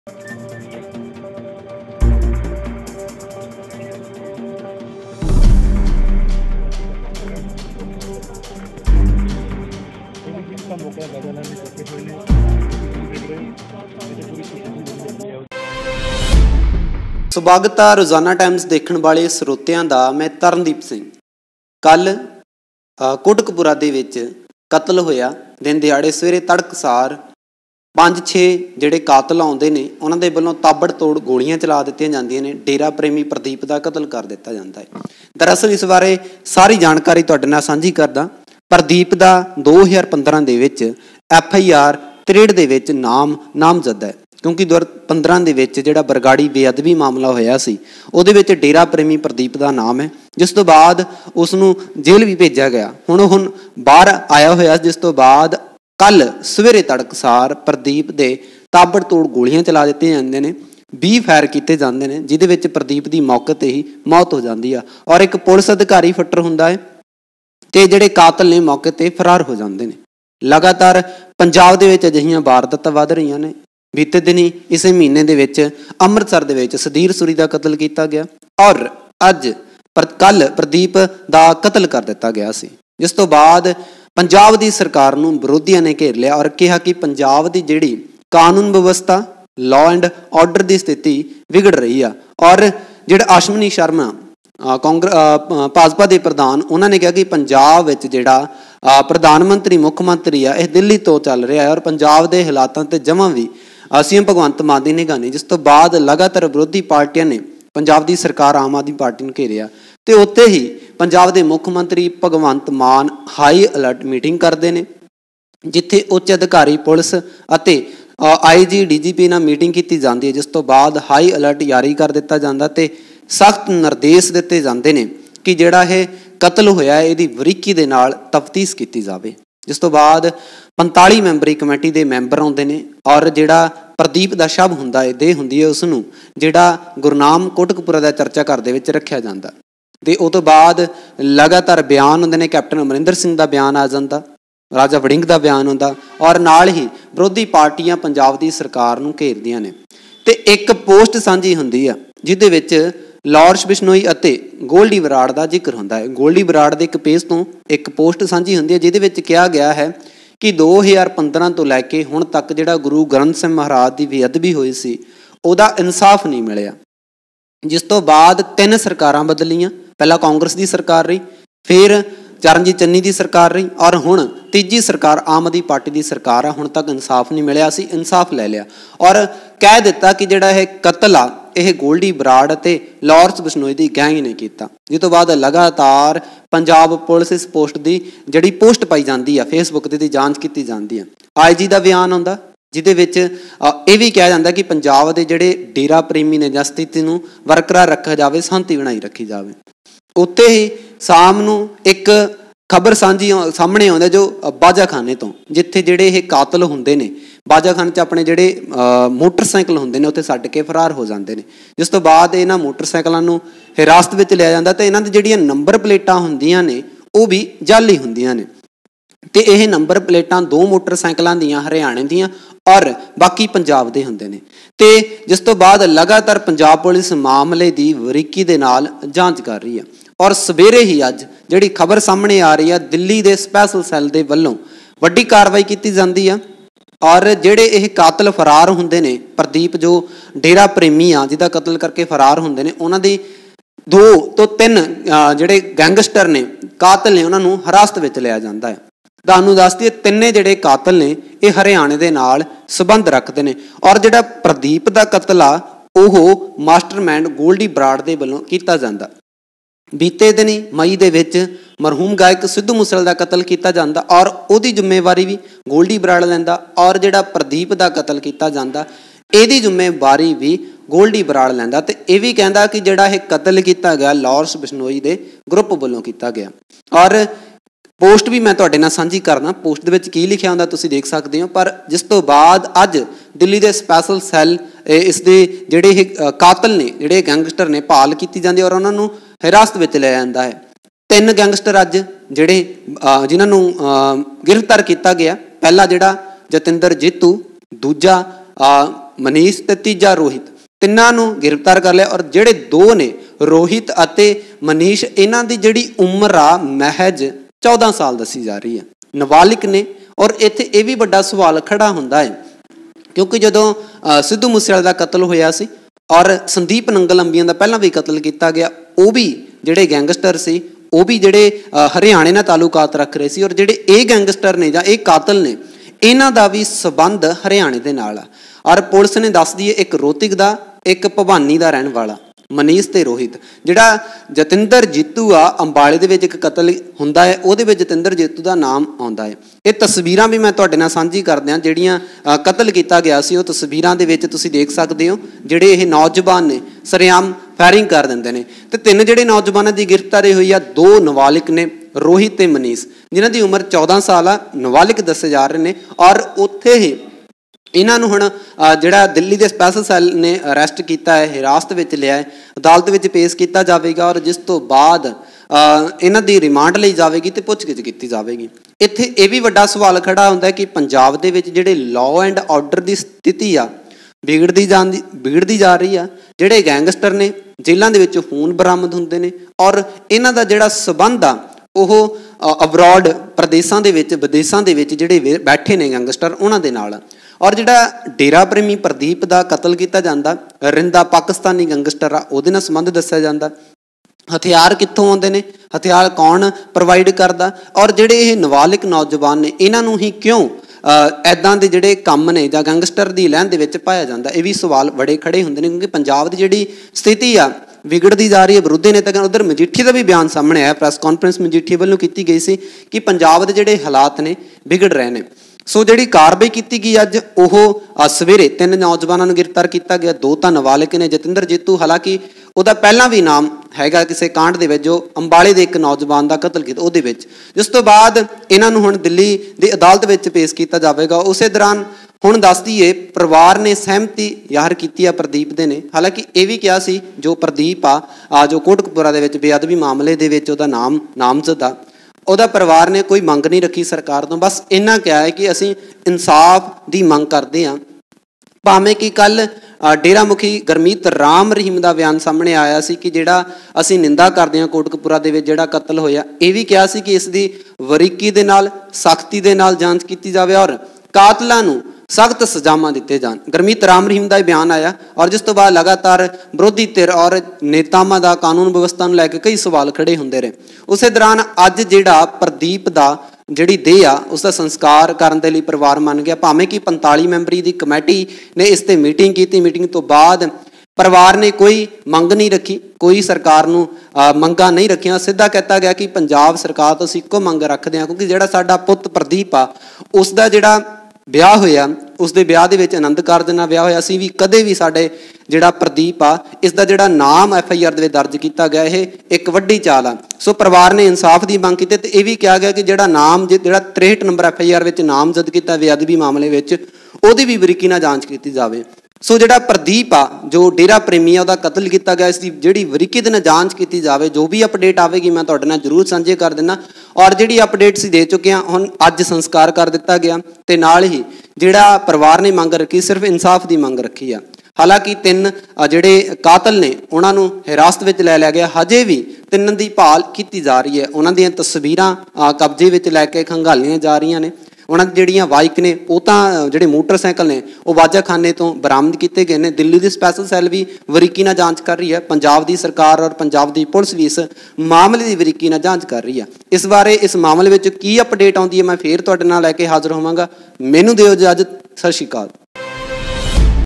स्वागत है रोजाना टाइम्स देखने वाले ਸਰੋਤਿਆਂ ਦਾ। मैं तरनदीप सिंह। कल कोटकपुरा ਦੇ ਵਿੱਚ कतल होया। दिन ਦਿਹਾੜੇ ਸਵੇਰੇ तड़कसार 5-6 ਜਿਹੜੇ ਕਾਤਲ ਆਉਂਦੇ ਨੇ ਉਹਨਾਂ ਦੇ ਵੱਲੋਂ ਤਾਬੜਤੋੜ ਗੋਲੀਆਂ ਚਲਾ ਦਿੱਤੀਆਂ ਜਾਂਦੀਆਂ ਨੇ। ਡੇਰਾ ਪ੍ਰੇਮੀ ਪ੍ਰਦੀਪ ਦਾ ਕਤਲ ਕਰ ਦਿੱਤਾ ਜਾਂਦਾ ਹੈ। ਦਰਅਸਲ ਇਸ ਬਾਰੇ ਸਾਰੀ ਜਾਣਕਾਰੀ ਤੁਹਾਡੇ ਨਾਲ ਸਾਂਝੀ ਕਰਦਾ। ਪ੍ਰਦੀਪ ਦਾ 2015 ਦੇ ਵਿੱਚ FIR 63 ਦੇ ਵਿੱਚ ਨਾਮਜ਼ਦ ਹੈ, ਕਿਉਂਕਿ 2015 ਦੇ ਵਿੱਚ ਜਿਹੜਾ ਬਰਗਾੜੀ ਬੇਅਦਬੀ ਮਾਮਲਾ ਹੋਇਆ ਸੀ ਉਹਦੇ ਵਿੱਚ ਡੇਰਾ ਪ੍ਰੇਮੀ ਪ੍ਰਦੀਪ ਦਾ ਨਾਮ ਹੈ, ਜਿਸ ਤੋਂ ਬਾਅਦ ਉਸ ਨੂੰ ਜੇਲ੍ਹ ਵੀ ਭੇਜਿਆ ਗਿਆ। ਹੁਣ ਬਾਹਰ ਆਇਆ ਹੋਇਆ, ਜਿਸ ਤੋਂ ਬਾਅਦ ਕੱਲ ਸਵੇਰੇ ਤੜਕਸਾਰ ਪ੍ਰਦੀਪ ਦੇ ਤਾਬੜਤੋੜ ਗੋਲੀਆਂ ਚਲਾ ਦਿੱਤੀਆਂ ਜਾਂਦੀਆਂ ਨੇ। 20 ਫਾਇਰ ਕੀਤੇ ਜਾਂਦੇ ਨੇ, ਜਿਹਦੇ ਵਿੱਚ ਪ੍ਰਦੀਪ ਦੀ ਮੌਕੇ ਤੇ ਹੀ ਮੌਤ ਹੋ ਜਾਂਦੀ ਆ ਔਰ ਇੱਕ ਪੁਲਿਸ ਅਧਿਕਾਰੀ ਫੱਟਰ ਹੁੰਦਾ ਹੈ ਤੇ ਜਿਹੜੇ ਕਾਤਲ ਨੇ ਮੌਕੇ ਤੇ ਫਰਾਰ ਹੋ ਜਾਂਦੇ ਨੇ। ਲਗਾਤਾਰ ਪੰਜਾਬ ਦੇ ਵਿੱਚ ਅਜਿਹੀਆਂ ਵਾਰਦਾਤਾਂ ਵੱਧ ਰਹੀਆਂ ਨੇ। ਬੀਤੇ ਦਿਨੀ ਇਸੇ ਮਹੀਨੇ ਦੇ ਵਿੱਚ ਅੰਮ੍ਰਿਤਸਰ ਦੇ ਵਿੱਚ ਸਦੀਰ ਸੂਰੀ ਦਾ ਕਤਲ ਕੀਤਾ ਗਿਆ ਔਰ ਕੱਲ ਪ੍ਰਦੀਪ ਦਾ ਕਤਲ ਕਰ ਦਿੱਤਾ ਗਿਆ ਸੀ, ਜਿਸ ਤੋਂ ਬਾਅਦ ਪੰਜਾਬ ਦੀ ਸਰਕਾਰ ਨੂੰ ਵਿਰੋਧੀਆਂ ਨੇ ਘੇਰ ਲਿਆ ਔਰ ਕਿਹਾ ਕਿ ਪੰਜਾਬ ਦੀ ਜਿਹੜੀ ਕਾਨੂੰਨ ਵਿਵਸਥਾ, ਲਾਅ ਐਂਡ ਆਰਡਰ ਦੀ ਸਥਿਤੀ ਵਿਗੜ ਰਹੀ ਆ। ਔਰ ਜਿਹੜਾ ਅਸ਼ਵਨੀ ਸ਼ਰਮਾ ਭਾਜਪਾ ਦੇ ਪ੍ਰਧਾਨ, ਉਹਨਾਂ ਨੇ ਕਿਹਾ ਕਿ ਪੰਜਾਬ ਵਿੱਚ ਜਿਹੜਾ ਪ੍ਰਧਾਨ ਮੰਤਰੀ ਮੁੱਖ ਮੰਤਰੀ ਆ ਇਹ ਦਿੱਲੀ ਤੋਂ ਚੱਲ ਰਿਹਾ ਹੈ ਔਰ ਪੰਜਾਬ ਦੇ ਹਾਲਾਤਾਂ ਤੇ ਜਮਾਂ ਵੀ CM ਭਗਵੰਤ ਮਾਨ ਦੀ ਨਿਗਾਹ ਨਹੀਂ। ਜਿਸ ਤੋਂ ਬਾਅਦ ਲਗਾਤਾਰ ਵਿਰੋਧੀ ਪਾਰਟੀਆਂ ਨੇ ਪੰਜਾਬ ਦੀ ਸਰਕਾਰ ਆਮ ਆਦਮੀ ਪਾਰਟੀ ਨੂੰ ਘੇਰਿਆ ਤੇ ਉੱਥੇ ਹੀ ਪੰਜਾਬ ਦੇ ਮੁੱਖ ਮੰਤਰੀ Bhagwant Mann high alert meeting ਕਰਦੇ ਨੇ, ਜਿੱਥੇ ਉੱਚ ਅਧਿਕਾਰੀ ਪੁਲਿਸ ਅਤੇ IG DGP ਨਾਲ ਮੀਟਿੰਗ ਕੀਤੀ ਜਾਂਦੀ ਹੈ। ਜਿਸ ਤੋਂ ਬਾਅਦ ਹਾਈ ਅਲਰਟ ਜਾਰੀ ਕਰ ਦਿੱਤਾ ਜਾਂਦਾ ਤੇ ਸਖਤ ਨਿਰਦੇਸ਼ ਦਿੱਤੇ ਜਾਂਦੇ ਨੇ ਕਿ ਜਿਹੜਾ ਇਹ ਕਤਲ ਹੋਇਆ ਇਹਦੀ ਬਰੀਕੀ ਦੇ ਨਾਲ ਤਫਤੀਸ਼ ਕੀਤੀ ਜਾਵੇ। ਜਿਸ ਤੋਂ ਬਾਅਦ 45 ਮੈਂਬਰੀ ਕਮੇਟੀ ਦੇ ਮੈਂਬਰ ਆਉਂਦੇ ਨੇ ਔਰ ਜਿਹੜਾ ਪ੍ਰਦੀਪ ਦਾ ਸ਼ਵ ਹੁੰਦਾ ਹੈ, ਦੇਹ ਹੁੰਦੀ ਹੈ, ਉਸ ਨੂੰ ਜਿਹੜਾ ਗੁਰਨਾਮ ਕੋਟਕਪੁਰਾ ਦਾ ਚਰਚਾ ਘਰ ਦੇ ਵਿੱਚ ਰੱਖਿਆ ਜਾਂਦਾ ਤੇ ਉਹ ਤੋਂ ਬਾਅਦ ਲਗਾਤਾਰ ਬਿਆਨ ਹੁੰਦੇ ਨੇ। ਕੈਪਟਨ ਅਮਰਿੰਦਰ ਸਿੰਘ ਦਾ ਬਿਆਨ ਆ ਜਾਂਦਾ, ਰਾਜਾ ਵੜਿੰਗ ਦਾ ਬਿਆਨ ਹੁੰਦਾ ਔਰ ਨਾਲ ਹੀ ਵਿਰੋਧੀ ਪਾਰਟੀਆਂ ਪੰਜਾਬ ਦੀ ਸਰਕਾਰ ਨੂੰ ਘੇਰਦੀਆਂ ਨੇ ਤੇ ਇੱਕ ਪੋਸਟ ਸਾਂਝੀ ਹੁੰਦੀ ਆ ਜਿਹਦੇ ਵਿੱਚ ਲਾਰੈਂਸ ਬਿਸ਼ਨੋਈ ਅਤੇ ਗੋਲਡੀ ਬਰਾੜ ਦਾ ਜ਼ਿਕਰ ਹੁੰਦਾ ਹੈ। ਗੋਲਡੀ ਬਰਾੜ ਦੇ ਇੱਕ ਪੇਜ ਤੋਂ ਇੱਕ ਪੋਸਟ ਸਾਂਝੀ ਹੁੰਦੀ ਹੈ, ਜਿਹਦੇ ਵਿੱਚ ਕਿਹਾ ਗਿਆ ਹੈ ਕਿ 2015 ਤੋਂ ਲੈ ਕੇ ਹੁਣ ਤੱਕ ਜਿਹੜਾ ਗੁਰੂ ਗ੍ਰੰਥ ਸਾਹਿਬ ਮਹਾਰਾਜ ਦੀ ਬੇਅਦਬੀ ਹੋਈ ਸੀ ਉਹਦਾ ਇਨਸਾਫ ਨਹੀਂ ਮਿਲਿਆ। ਜਿਸ ਤੋਂ ਬਾਅਦ 3 ਸਰਕਾਰਾਂ ਬਦਲੀਆਂ, ਪਹਿਲਾਂ ਕਾਂਗਰਸ ਦੀ ਸਰਕਾਰ ਰਹੀ, ਫਿਰ ਚਰਨਜੀਤ ਚੰਨੀ ਦੀ ਸਰਕਾਰ ਰਹੀ ਔਰ ਹੁਣ ਤੀਜੀ ਸਰਕਾਰ ਆਮ ਆਦਮੀ ਪਾਰਟੀ ਦੀ ਸਰਕਾਰ ਆ। ਹੁਣ ਤੱਕ ਇਨਸਾਫ ਨਹੀਂ ਮਿਲਿਆ, ਅਸੀਂ ਇਨਸਾਫ ਲੈ ਲਿਆ ਔਰ ਕਹਿ ਦਿੱਤਾ ਕਿ ਜਿਹੜਾ ਇਹ ਕਤਲ ਆ ਇਹ ਗੋਲਡੀ ਬਰਾੜ ਅਤੇ ਲਾਰੈਂਸ ਬਿਸ਼ਨੋਈ ਦੀ ਗੈਂਗ ਨੇ ਕੀਤਾ। ਜਿਸ ਤੋਂ ਬਾਅਦ ਲਗਾਤਾਰ ਪੰਜਾਬ ਪੁਲਿਸ ਇਸ ਪੋਸਟ ਦੀ ਜਿਹੜੀ ਪੋਸਟ ਪਾਈ ਜਾਂਦੀ ਆ ਫੇਸਬੁੱਕ ਦੀ ਜਾਂਚ ਕੀਤੀ ਜਾਂਦੀ ਆ। IG ਦਾ ਬਿਆਨ ਆਉਂਦਾ, ਜਿਹਦੇ ਵਿੱਚ ਇਹ ਵੀ ਕਿਹਾ ਜਾਂਦਾ ਕਿ ਪੰਜਾਬ ਦੇ ਜਿਹੜੇ ਡੇਰਾ ਪ੍ਰੇਮੀ ਨੇ ਜਾਂ ਸਥਿਤੀ ਨੂੰ ਬਰਕਰਾਰ ਰੱਖਿਆ ਜਾਵੇ, ਸ਼ਾਂਤੀ ਬਣਾਈ ਰੱਖੀ ਜਾਵੇ। ਉੱਥੇ ਹੀ ਸ਼ਾਮ ਨੂੰ ਇੱਕ ਖਬਰ ਸਾਹਮਣੇ ਆਉਂਦਾ ਜੋ ਬਾਜਾਖਾਨੇ ਤੋਂ, ਜਿੱਥੇ ਜਿਹੜੇ ਇਹ ਕਾਤਲ ਹੁੰਦੇ ਨੇ ਬਾਜਾਖਾਨੇ 'ਚ ਆਪਣੇ ਜਿਹੜੇ ਮੋਟਰਸਾਈਕਲ ਹੁੰਦੇ ਨੇ ਉੱਥੇ ਛੱਡ ਕੇ ਫਰਾਰ ਹੋ ਜਾਂਦੇ ਨੇ। ਜਿਸ ਤੋਂ ਬਾਅਦ ਇਹਨਾਂ ਮੋਟਰਸਾਈਕਲਾਂ ਨੂੰ ਹਿਰਾਸਤ ਵਿੱਚ ਲਿਆ ਜਾਂਦਾ ਤੇ ਇਹਨਾਂ ਦੀ ਜਿਹੜੀਆਂ ਨੰਬਰ ਪਲੇਟਾਂ ਹੁੰਦੀਆਂ ਨੇ ਉਹ ਵੀ ਜਾਲੀ ਹੁੰਦੀਆਂ ਨੇ ਤੇ ਇਹ ਨੰਬਰ ਪਲੇਟਾਂ 2 ਮੋਟਰਸਾਈਕਲਾਂ ਦੀਆਂ ਹਰਿਆਣੇ ਦੀਆਂ ਔਰ ਬਾਕੀ ਪੰਜਾਬ ਦੇ ਹੁੰਦੇ ਨੇ। ਤੇ ਜਿਸ ਤੋਂ ਬਾਅਦ ਲਗਾਤਾਰ ਪੰਜਾਬ ਪੁਲਿਸ ਮਾਮਲੇ ਦੀ ਬਰੀਕੀ ਦੇ ਨਾਲ ਜਾਂਚ ਕਰ ਰਹੀ ਹੈ ਔਰ ਸਵੇਰੇ ਹੀ ਅੱਜ ਜਿਹੜੀ ਖਬਰ ਸਾਹਮਣੇ ਆ ਰਹੀ ਆ, ਦਿੱਲੀ ਦੇ ਸਪੈਸ਼ਲ ਸੈੱਲ ਦੇ ਵੱਲੋਂ ਵੱਡੀ ਕਾਰਵਾਈ ਕੀਤੀ ਜਾਂਦੀ ਆ ਔਰ ਜਿਹੜੇ ਇਹ ਕਾਤਲ ਫਰਾਰ ਹੁੰਦੇ ਨੇ, ਪ੍ਰਦੀਪ ਜੋ ਡੇਰਾ ਪ੍ਰੇਮੀ ਆ ਜਿਹਦਾ ਕਤਲ ਕਰਕੇ ਫਰਾਰ ਹੁੰਦੇ ਨੇ, ਉਹਨਾਂ ਦੀ 2 ਤੋਂ 3 ਜਿਹੜੇ ਗੈਂਗਸਟਰ ਨੇ, ਕਾਤਲ ਨੇ, ਉਹਨਾਂ ਨੂੰ ਹਿਰਾਸਤ ਵਿੱਚ ਲਿਆ ਜਾਂਦਾ ਹੈ। ਤੁਹਾਨੂੰ ਦੱਸ ਦਈਏ ਤਿੰਨੇ ਜਿਹੜੇ ਕਾਤਲ ਨੇ ਇਹ ਹਰਿਆਣੇ ਦੇ ਨਾਲ ਸੰਬੰਧ ਰੱਖਦੇ ਨੇ ਔਰ ਜਿਹੜਾ ਪ੍ਰਦੀਪ ਦਾ ਕਤਲ ਆ ਉਹ ਮਾਸਟਰਮਾਈਂਡ ਗੋਲਡੀ ਬਰਾੜ ਦੇ ਵੱਲੋਂ ਕੀਤਾ ਜਾਂਦਾ। ਬੀਤੇ ਦਿਨੀ ਮਈ ਦੇ ਵਿੱਚ ਮਰਹੂਮ ਗਾਇਕ ਸਿੱਧੂ ਮੂਸੇਵਾਲੇ ਦਾ ਕਤਲ ਕੀਤਾ ਜਾਂਦਾ ਔਰ ਉਹਦੀ ਜ਼ਿੰਮੇਵਾਰੀ ਵੀ ਗੋਲਡੀ ਬਰਾੜ ਲੈਂਦਾ ਔਰ ਜਿਹੜਾ ਪ੍ਰਦੀਪ ਦਾ ਕਤਲ ਕੀਤਾ ਜਾਂਦਾ ਇਹਦੀ ਜ਼ਿੰਮੇਵਾਰੀ ਵੀ ਗੋਲਡੀ ਬਰਾੜ ਲੈਂਦਾ ਤੇ ਇਹ ਵੀ ਕਹਿੰਦਾ ਕਿ ਜਿਹੜਾ ਇਹ ਕਤਲ ਕੀਤਾ ਗਿਆ ਲਾਰੈਂਸ ਬਿਸ਼ਨੋਈ ਦੇ ਗਰੁੱਪ ਵੱਲੋਂ ਕੀਤਾ ਗਿਆ। ਔਰ ਪੋਸਟ ਵੀ ਮੈਂ ਤੁਹਾਡੇ ਨਾਲ ਸਾਂਝੀ ਕਰਨਾ, ਪੋਸਟ ਦੇ ਵਿੱਚ ਕੀ ਲਿਖਿਆ ਹੁੰਦਾ ਤੁਸੀਂ ਦੇਖ ਸਕਦੇ ਹੋ। ਪਰ ਜਿਸ ਤੋਂ ਬਾਅਦ ਅੱਜ ਦਿੱਲੀ ਦੇ ਸਪੈਸ਼ਲ ਸੈੱਲ ਇਸ ਦੇ ਜਿਹੜੇ ਇਹ ਕਾਤਲ ਨੇ, ਜਿਹੜੇ ਗੈਂਗਸਟਰ ਨੇ, ਭਾਲ ਕੀਤੀ ਜਾਂਦੀ ਔਰ ਉਹਨਾਂ ਨੂੰ ਹਿਰਾਸਤ ਵਿੱਚ ਲਿਆ ਜਾਂਦਾ ਹੈ। 3 ਗੈਂਗਸਟਰ ਅੱਜ ਜਿਹੜੇ ਜਿਨ੍ਹਾਂ ਨੂੰ ਗ੍ਰਿਫਤਾਰ ਕੀਤਾ ਗਿਆ। ਪਹਿਲਾ ਜਿਹੜਾ ਜਤਿੰਦਰ ਜੀਤੂ, ਦੂਜਾ मनीष ते तीजा रोहित, तिन्हां नूं गिरफ्तार कर लिया। और जिहड़े दो ने रोहित अते मनीष, इन्हां दी जिहड़ी उम्र आ महज 14 साल दसी जा रही है, नाबालिग ने। और इत्थे ये भी वड्डा सवाल खड़ा हुंदा है क्योंकि जदों सिद्धू मूसेवाले दा कतल होया सी और संदीप नंगल अंबियां दा पहलां भी कतल किया गया, वो भी जिहड़े गैंगस्टर सी वो भी जिहड़े हरियाणे नाल तालुकात रख रहे सी। और जिहड़े ये गैंगस्टर ने जां ये कातल ने, इन्हां दा भी संबंध हरियाणे दे नाल आ। और पुलिस ने दस दी एक रोहतक दा, एक भवानी दा रहण वाला मनीष ते रोहित। जिहड़ा जतिंदर जीतू आ, अंबाले दे विच एक कतल हुंदा है, ਉਹਦੇ ਵਿੱਚ जतिंदर जीतू ਦਾ नाम आउंदा है। ਇਹ तस्वीरां भी मैं ਤੁਹਾਡੇ ਨਾਲ ਸਾਂਝੀ ਕਰਦਿਆਂ ਜਿਹੜੀਆਂ कतल ਕੀਤਾ ਗਿਆ ਸੀ, ਉਹ तस्वीरां ਦੇ ਵਿੱਚ ਤੁਸੀਂ ਦੇਖ ਸਕਦੇ ਹੋ। ਜਿਹੜੇ ਇਹ ਨੌਜਵਾਨ ਨੇ ਸਰਿਆਮ ਫਾਇਰਿੰਗ ਕਰ ਦਿੰਦੇ ਨੇ ਤੇ ਤਿੰਨ ਜਿਹੜੇ ਨੌਜਵਾਨਾਂ ਦੀ ਗ੍ਰਿਫਤਾਰੀ ਹੋਈ ਆ, ਦੋ ਨਾਬਾਲਿਗ ਨੇ, रोहित ਤੇ मनीष, ਜਿਨ੍ਹਾਂ ਦੀ उम्र 14 साल आ, नाबालिग ਦੱਸੇ ਜਾ ਰਹੇ ਨੇ। और ਉੱਥੇ ही इन्हां नूं हुण जिहड़ा दिल्ली के स्पैशल सैल ने अरैसट किया है, हिरासत में लिया है, अदालत में पेश किया जाएगा। और जिस तो बाद इन्हां दी रिमांड लई जाएगी तो पुछगिछ की जाएगी। इत्थे ये भी वड्डा सवाल खड़ा होंदा है कि पंजाब दे विच जिहड़े लॉ एंड ऑर्डर की स्थिति आ बिगड़ती जा रही आ। जिहड़े गैंगस्टर ने जेलों के खून बरामद हुंदे ने और इन्हां दा जिहड़ा संबंध आ ਉਹ अबरॉड प्रदेशों के विदेशों के जिहड़े बैठे ने गैंगस्टर उन्हां दे नाल। और जिहड़ा डेरा प्रेमी प्रदीप का कतल किया जाता, रिंदा पाकिस्तानी गैंगस्टर आ, उहदे नाल संबंध दस्सिया जाता। हथियार कित्थों आउंदे ने, हथियार कौन प्रोवाइड करदा, और जिहड़े ये नाबालिग नौजवान ने इन्हां नूं ही क्यों ऐदां दे जिहड़े काम ने जां गैंगस्टर दी लैन दे विच पाया जाता, ये भी सवाल बड़े खड़े हुंदे ने। क्योंकि पंजाब की जिहड़ी स्थिति आ विगड़ती जा रही है। विरोधी नेता उधर मजीठी का भी बयान सामने आया, प्रैस कॉन्फ्रेंस मजीठी वालों की गई सी कि पंजाब के जिहड़े हालात ने बिगड़ रहे हैं। सो जिहड़ी कार्रवाई की गई अज वो सवेरे तीन नौजवानों को गिरफ्तार किया गया, दो तो नाबालिग ने। जतिंदर जीतू हालांकि उसका पहला भी नाम हैगा किसी कांड दे विच जो अंबाले के एक नौजवान का कतल किया उहदे विच। जिस तो बाद इन्हां नूं हुण दिल्ली की अदालत में पेश किया जाएगा। उस दौरान हुण दस दईए परिवार ने सहमति ज़ाहिर की है प्रदीप दे ने। हालांकि ये भी कहा सी जो प्रदीप आ जो कोटकपुरा दे विच बेअदबी मामले दे विच उहदा नाम नामजद आ, ਉਹਦਾ परिवार ने कोई मंग नहीं रखी सरकार तो, बस इन्ना क्या है कि असी इंसाफ की मंग करते हैं। भावें कि कल डेरा मुखी गुरमीत राम रहीम का बयान सामने आया सी कि जिहड़ा असी निंदा करते हैं कोटकपुरा दे विच जिहड़ा कतल होया, ये भी कहा सी कि इसकी वरीकी दे नाल सख्ती दे नाल जांच की जाए और कातलां नूं सख्त सजावां दिते जान। गुरमीत राम रहीम का बयान आया और जिस तो बाद लगातार विरोधी धिर और नेतावां दा कानून व्यवस्था नूं लैके कई सवाल खड़े हुंदे रहे। उस दौरान अज जिहड़ा प्रदीप दा जिहड़ी देह आ उसका संस्कार करन दे लई परिवार मन गया। भावें कि 45 मैंबरी की कमेटी ने इस ते मीटिंग की, मीटिंग तो बाद परिवार ने कोई मंग नहीं रखी, कोई सरकार नूं मंगा नहीं रखिया। सीधा कहता गया कि पंजाब सरकार तो असीं इक्को मंग रखते हैं क्योंकि जिहड़ा साडा पुत्त प्रदीप आ उसका जिहड़ा ਵਿਆਹ ਹੋਇਆ ਉਸ ਦੇ ਵਿਆਹ ਦੇ ਵਿੱਚ ਆਨੰਦ ਕਾਰਜ ਨਾਲ ਵਿਆਹ ਹੋਇਆ ਸੀ ਵੀ ਕਦੇ ਵੀ ਸਾਡੇ ਜਿਹੜਾ ਪ੍ਰਦੀਪ ਆ ਇਸ ਦਾ ਜਿਹੜਾ ਨਾਮ FIR ਦੇ ਵਿੱਚ ਦਰਜ ਕੀਤਾ ਗਿਆ ਇਹ ਇੱਕ ਵੱਡੀ ਚਾਲ ਆ। ਸੋ ਪਰਿਵਾਰ ਨੇ ਇਨਸਾਫ ਦੀ ਮੰਗ ਕੀਤੀ ਤੇ ਇਹ ਵੀ ਕਿਹਾ ਗਿਆ ਕਿ ਜਿਹੜਾ ਨਾਮ ਜਿਹੜਾ 63 ਨੰਬਰ FIR ਵਿੱਚ ਨਾਮਜ਼ਦ ਕੀਤਾ ਬੇਅਦਬੀ ਮਾਮਲੇ ਵਿੱਚ ਉਹਦੀ ਵੀ ਬਰੀਕੀ ਨਾਲ ਜਾਂਚ ਕੀਤੀ ਜਾਵੇ। सो जिहड़ा प्रदीप आ जो डेरा प्रेमी आ कतल किया गया इसकी जिहड़ी वरीकी दे नाल जांच की जाए। जो भी अपडेट आएगी मैं तुहाडे नाल जरूर साझे कर देना। और जिहड़ी अपडेट दे चुके हैं हुण अज संस्कार कर दिता गया ते नाल ही जिहड़ा परिवार ने मंग रखी सिर्फ इंसाफ की मंग रखी आ। हालांकि तीन जिहड़े कातल ने उन्हां नूं हिरासत में लै लिया गया, हजे भी तिन्नां दी भाल की जा रही है। उन्हां दीयां तस्वीरां कब्जे में लैके खंगालियां जा रही ने। उन्हां दी जिहड़ियां बाइक ने वो तो जिहड़े मोटरसाइकिल ने वो वाजाखाने तो बरामद किए गए हैं। दिल्ली की स्पैशल सैल भी वरीकी नाल जांच कर रही है। पंजाब की सरकार और पंजाब की पुलिस भी इस मामले की वरीकी नाल जांच कर रही है। इस बारे इस मामले में की अपडेट आउंदी है मैं फिर तुहाडे नाल लैके हाज़र होवांगा। मैनूं दिओ इजाज़त। सत श्री अकाल।